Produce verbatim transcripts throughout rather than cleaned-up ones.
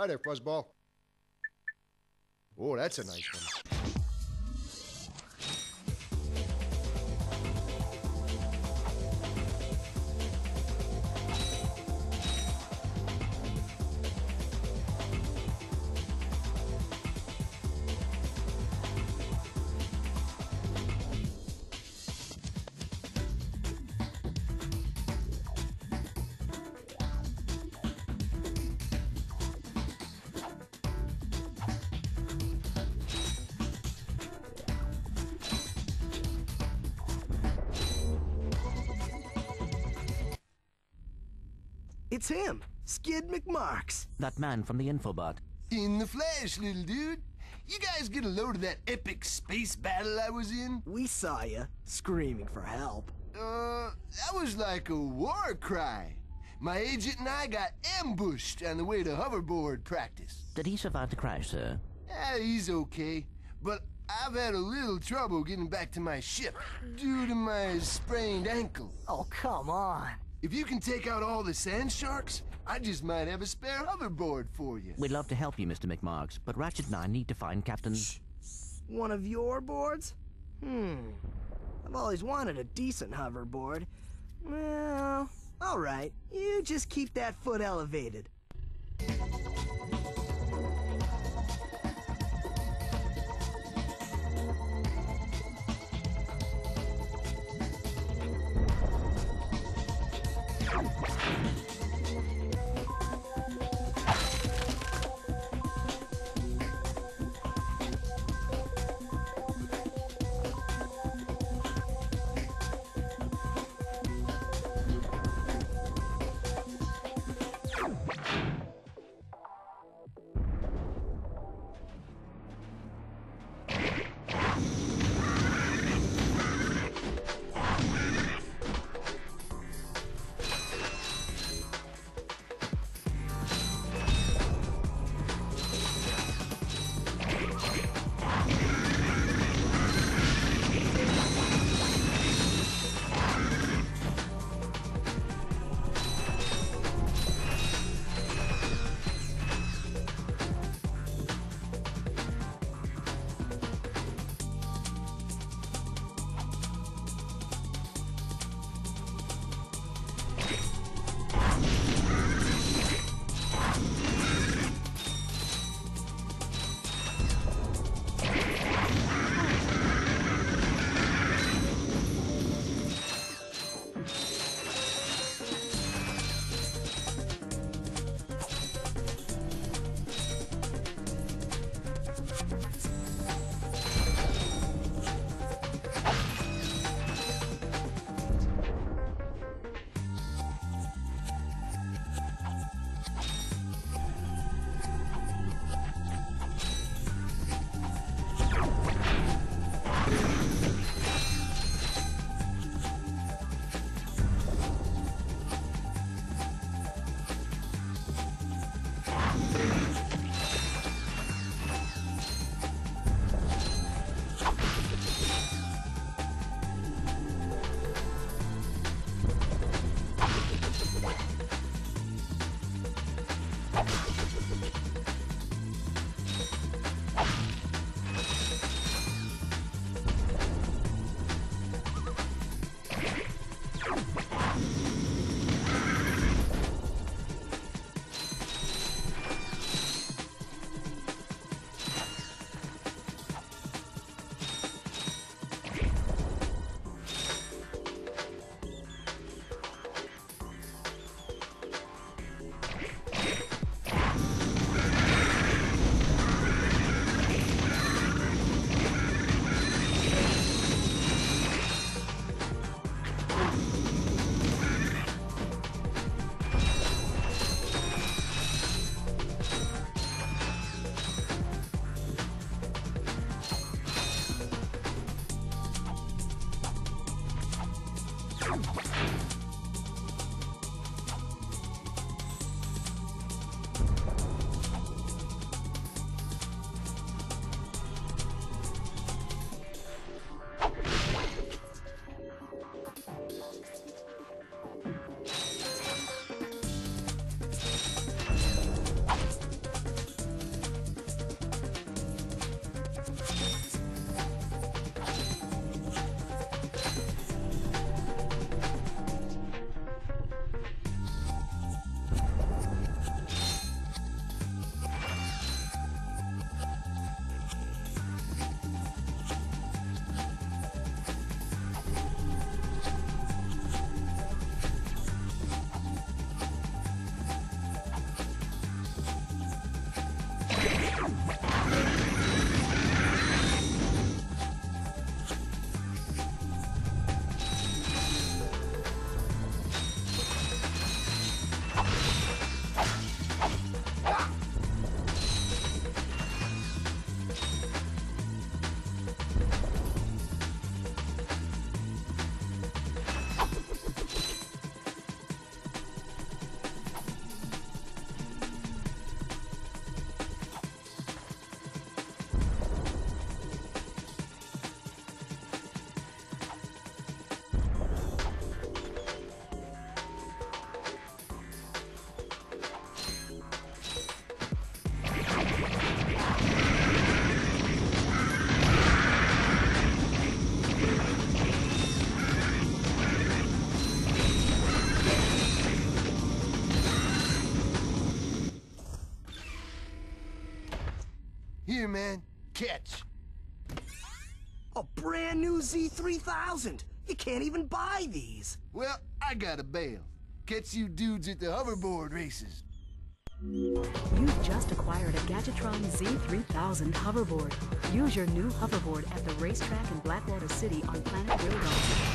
Hi there, Fuzzball. Oh, that's a nice one. It's him, Skidd McMarx. That man from the infobot. In the flesh, little dude. You guys get a load of that epic space battle I was in? We saw you, screaming for help. Uh, that was like a war cry. My agent and I got ambushed on the way to hoverboard practice. Did he survive the crash, sir? Yeah, he's okay. But I've had a little trouble getting back to my ship due to my sprained ankle. Oh, come on. If you can take out all the sand sharks, I just might have a spare hoverboard for you. We'd love to help you, Mister McMarx, but Ratchet and I need to find Captain... One of your boards? Hmm. I've always wanted a decent hoverboard. Well, all right. You just keep that foot elevated. Here, man. Catch. A brand new Z three thousand. You can't even buy these. Well, I got a bail. Catch you dudes at the hoverboard races. You've just acquired a Gadgetron Z three thousand hoverboard. Use your new hoverboard at the racetrack in Blackwater City on Planet Aridia.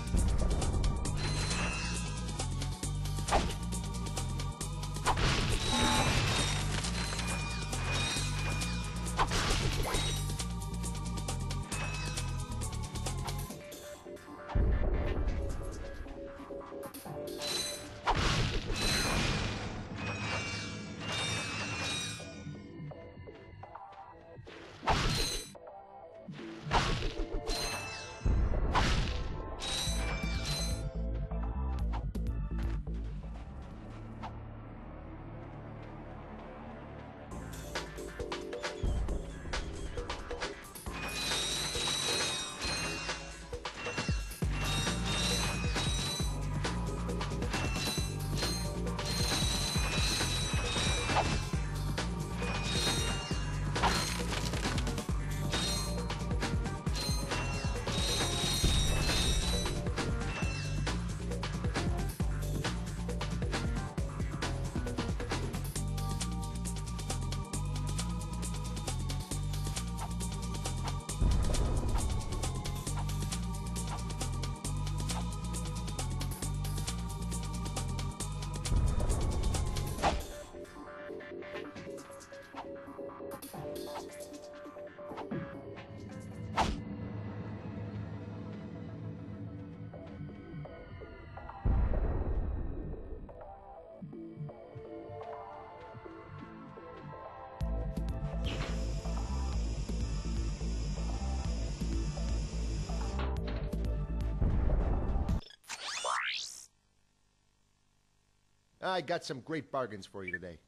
I got some great bargains for you today.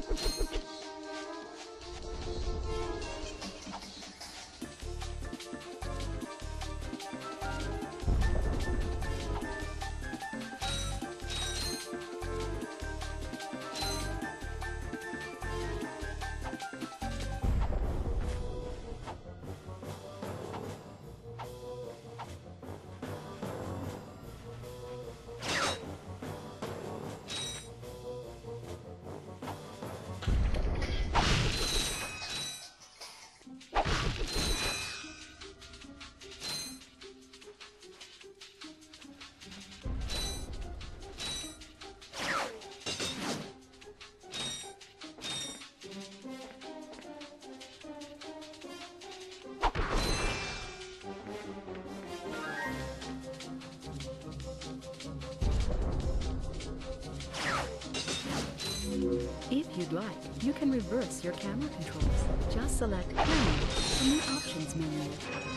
If you'd like, you can reverse your camera controls. Just select Camera from the Options menu.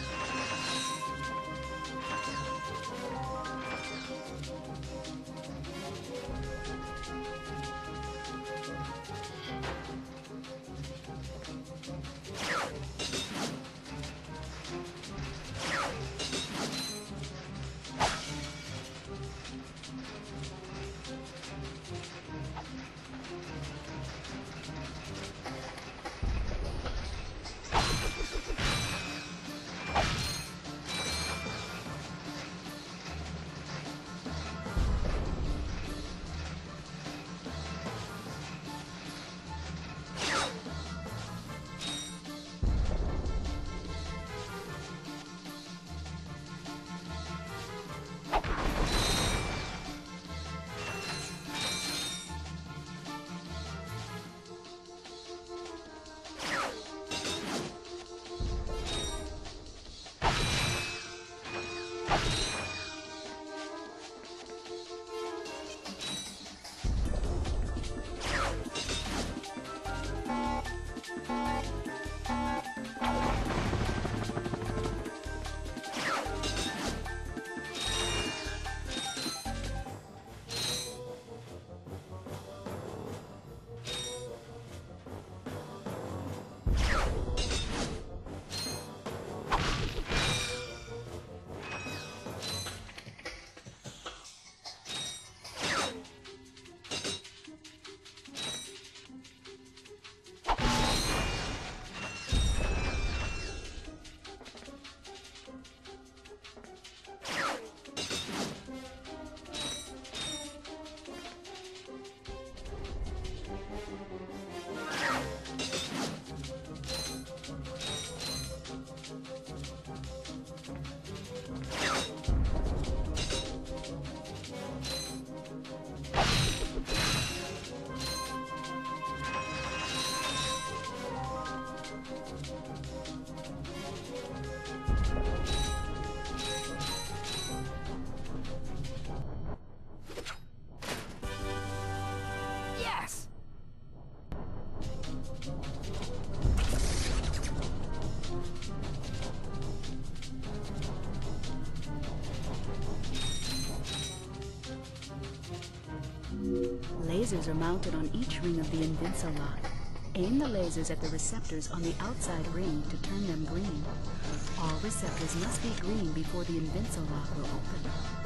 Lasers are mounted on each ring of the invinco-lock. Aim the lasers at the receptors on the outside ring to turn them green. All receptors must be green before the invinco-lock will open.